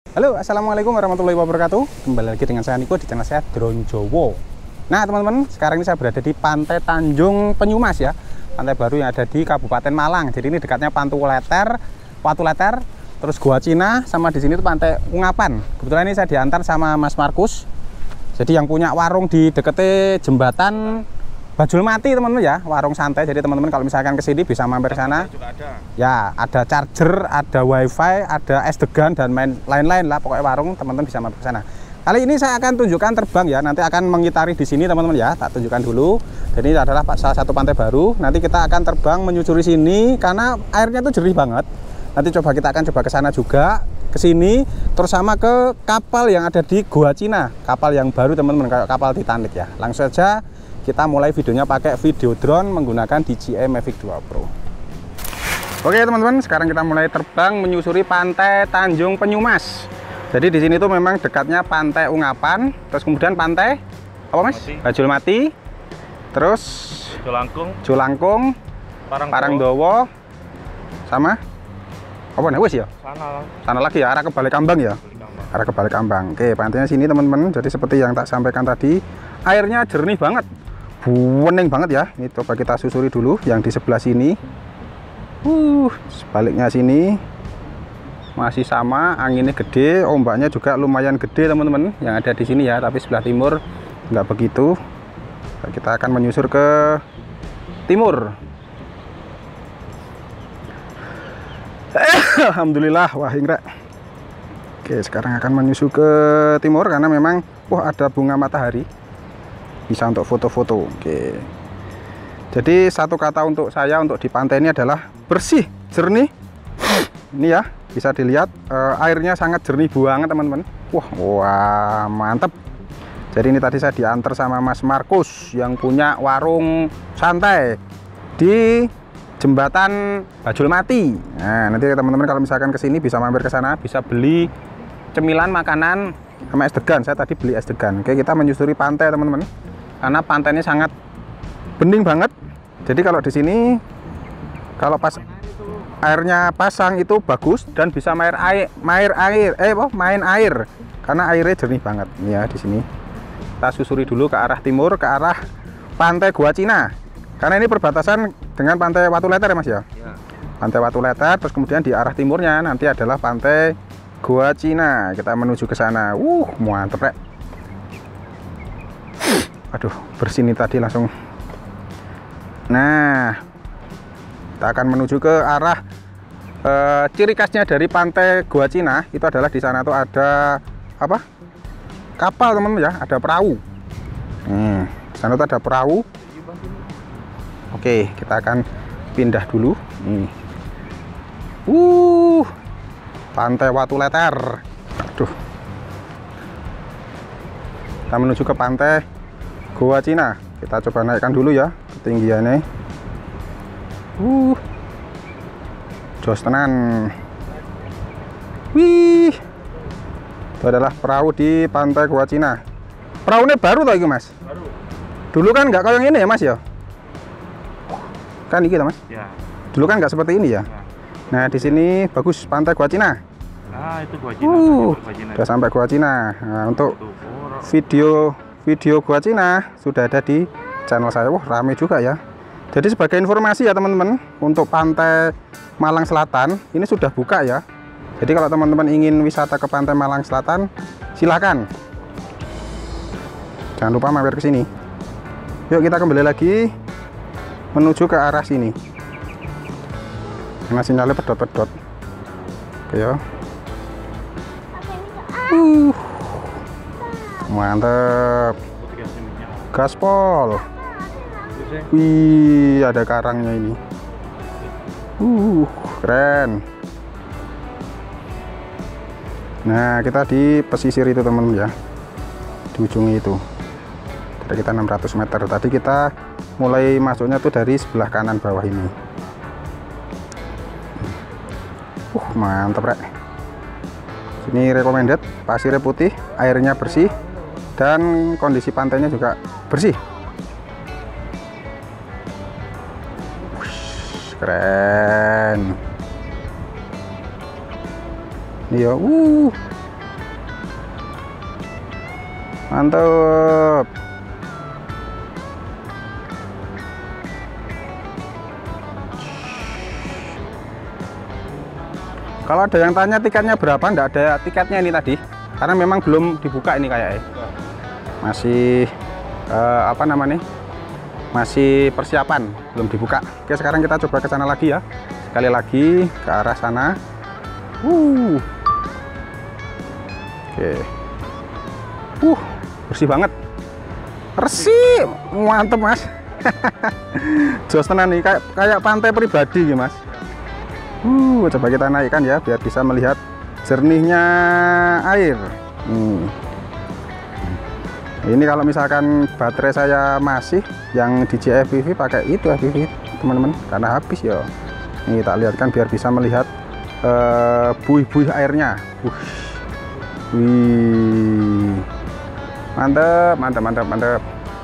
Halo, assalamualaikum warahmatullahi wabarakatuh. Kembali lagi dengan saya Niko di channel saya Drone Jowo. Nah teman-teman, sekarang ini saya berada di Pantai Tanjung Penyumas ya, pantai baru yang ada di Kabupaten Malang. Jadi ini dekatnya Watu Leter, terus Gua Cina, sama di sini tuh Pantai Ungapan. Kebetulan ini saya diantar sama Mas Markus. Jadi yang punya warung di deketnya jembatan Bajul Mati teman-teman ya, warung santai. Jadi teman-teman kalau misalkan ke sini bisa mampir sana. Ya, ada charger, ada wifi, ada es degan dan lain-lain lah. Pokoknya warung teman-teman bisa mampir sana. Kali ini saya akan tunjukkan terbang ya. Nanti akan mengitari di sini teman-teman ya. Tak tunjukkan dulu. Jadi ini adalah salah satu pantai baru. Nanti kita akan terbang menyusuri sini karena airnya tuh jernih banget. Nanti kita akan coba ke sana juga, ke sini, terus sama ke kapal yang ada di Gua Cina. Kapal yang baru teman-teman, kayak kapal Titanic ya. Langsung saja kita mulai videonya pakai video drone menggunakan DJI Mavic 2 Pro. Oke teman-teman, sekarang kita mulai terbang menyusuri Pantai Tanjung Penyumas. Jadi di sini tuh memang dekatnya Pantai Ungapan, terus kemudian Pantai apa Mas? Bajul Mati, terus Julangkung, Parangdowo, sama apa nih wis ya? Sana lagi ya, arah ke Balikambang ya. Arah ke Balikambang. Oke, pantainya sini teman-teman. Jadi seperti yang tak sampaikan tadi, airnya jernih banget. Bening banget ya. Ini coba kita susuri dulu yang di sebelah sini. Sebaliknya sini masih sama, anginnya gede, ombaknya juga lumayan gede teman-teman yang ada di sini ya, tapi sebelah timur nggak begitu. Kita akan menyusur ke timur. Alhamdulillah, wah ingrat. Oke, sekarang akan menyusul ke timur karena memang ada bunga matahari. Bisa untuk foto-foto. Oke. Jadi satu kata untuk saya untuk di pantai ini adalah bersih, jernih. Ini ya, bisa dilihat airnya sangat jernih banget teman-teman. Wah, mantep. Jadi ini tadi saya diantar sama Mas Markus yang punya warung santai di jembatan Bajul Mati. Nah, nanti teman-teman kalau misalkan kesini bisa mampir ke sana, bisa beli cemilan, makanan, sama es degan. Saya tadi beli es degan. Oke, kita menyusuri pantai teman-teman. Karena pantainya sangat bening banget. Jadi kalau di sini kalau pas airnya pasang itu bagus dan bisa main air karena airnya jernih banget. Ini ya di sini. Kita susuri dulu ke arah timur, ke arah Pantai Gua Cina. Karena ini perbatasan dengan Pantai Watu Leter ya Mas ya. Pantai Watu Leter, terus kemudian di arah timurnya nanti adalah Pantai Gua Cina. Kita menuju ke sana. Mantep rek. Aduh, bersih nih tadi langsung. Nah, kita akan menuju ke arah ciri khasnya dari Pantai Gua Cina itu adalah di sana tuh ada apa? Kapal teman-teman ya, ada perahu. Di sana tuh ada perahu. Oke, kita akan pindah dulu. Pantai Watu Leter. Aduh. Kita menuju ke Pantai Gua Cina. Kita coba naikkan dulu ya ketinggiannya. Jos tenan. Wih. Itu adalah perahu di Pantai Gua Cina. Perahunya baru toh itu Mas? Baru. Dulu kan nggak kayak ini ya Mas ya? Kan ini Mas? Ya. Dulu kan nggak seperti ini ya? Nah di sini bagus Pantai Gua Cina. Nah itu Gua Cina. Sudah sampai Gua Cina. Nah, untuk video Gua Cina sudah ada di channel saya. Rame juga ya. Jadi sebagai informasi ya teman-teman, untuk Pantai Malang Selatan ini sudah buka ya. Jadi kalau teman-teman ingin wisata ke Pantai Malang Selatan, silakan. Jangan lupa mampir ke sini. Yuk kita kembali lagi menuju ke arah sini. Karena sinyalnya pedot-pedot. Oke ya. Mantap. Gaspol. Wih, ada karangnya ini. Keren. Nah, kita di pesisir itu teman-teman ya. Di ujung itu. Dari kita 600 meter. Tadi kita mulai masuknya tuh dari sebelah kanan bawah ini. Mantap rek. Ini recommended, pasirnya putih, airnya bersih, dan kondisi pantainya juga bersih. Keren. Iya, Mantap. Kalau ada yang tanya tiketnya berapa, enggak ada tiketnya ini tadi, karena memang belum dibuka ini kayaknya. Masih apa namanya? Masih persiapan, belum dibuka. Oke, sekarang kita coba ke sana lagi ya. Sekali lagi ke arah sana. Oke. Bersih banget. Bersih, mantep Mas. Jos tenan nih, kayak pantai pribadi gitu Mas. Coba kita naikkan ya, biar bisa melihat jernihnya air. Ini kalau misalkan baterai saya masih yang DJ FPV, pakai itu FPV teman-teman, karena habis ya. Ini tak lihatkan biar bisa melihat buih-buih airnya. Wih, mantap, mantap, mantap, mantap.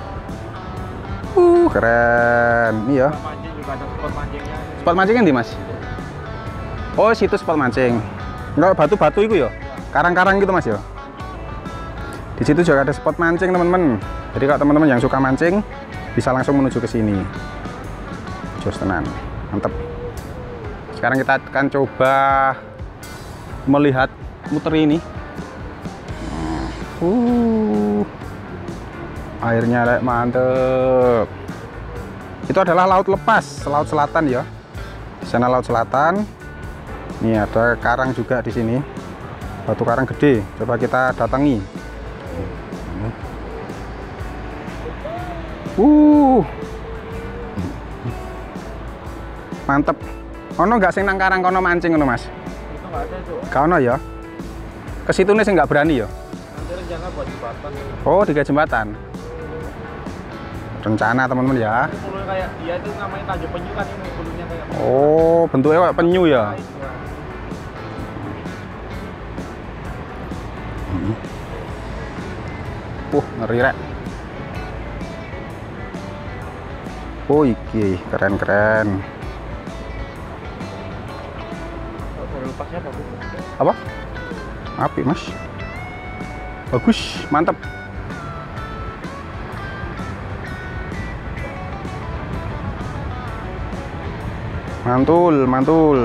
Keren. Iya. Spot mancingnya di Mas? Oh, situ spot mancing. Enggak, batu-batu itu ya, karang-karang gitu Mas ya. Di situ juga ada spot mancing teman-teman. Jadi kalau teman-teman yang suka mancing bisa langsung menuju ke sini. Jos tenan, mantap. Sekarang kita akan coba melihat muter ini. Airnya mantep. Itu adalah laut lepas, laut selatan ya. Di sana laut selatan. Ini ada karang juga di sini. Batu karang gede. Coba kita datangi. Mantep. Ono nggak sing nang karang kono mancing ngono Mas? Itu nggak ada tuh. Gak ono ya? Ke situ nih sih nggak berani ya? Nanti rencana buat jembatan. Oh, di jembatan. Rencana teman-teman ya. Ini kayak dia itu namanya Tanjung Penyu kan, ini bulunya kayak. Oh, bentuknya kayak penyu ya. Ngeri rek. Oh, iki keren-keren. Lepasnya bagus. Apa? Apik Mas. Bagus, mantap. Mantul, mantul.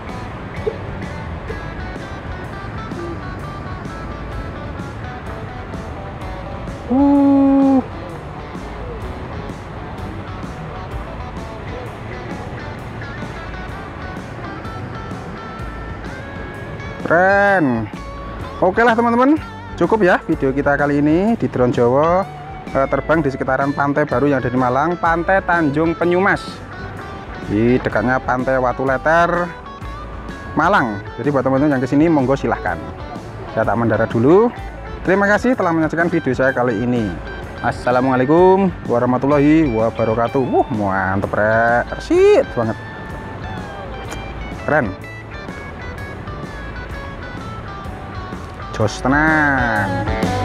Keren. Oke lah teman-teman, cukup ya video kita kali ini di drone Jawa, terbang di sekitaran pantai baru yang ada di Malang, Pantai Tanjung Penyumas, di dekatnya Pantai Watu Leter, Malang. Jadi buat teman-teman yang kesini monggo silahkan. Saya tak mendarat dulu. Terima kasih telah menyaksikan video saya kali ini. Assalamualaikum warahmatullahi wabarakatuh. Mantep rek, tersit banget, keren. Jos tenan.